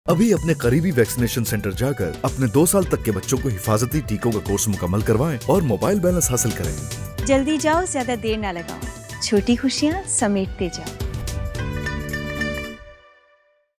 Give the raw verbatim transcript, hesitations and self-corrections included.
अभी अपने करीबी वैक्सीनेशन सेंटर जाकर अपने दो साल तक के बच्चों को हिफाजती टीकों का कोर्स मुकम्मल करवाएं और मोबाइल बैलेंस हासिल करें। जल्दी जाओ, ज्यादा देर ना लगाओ। छोटी खुशियाँ समेटते जाओ।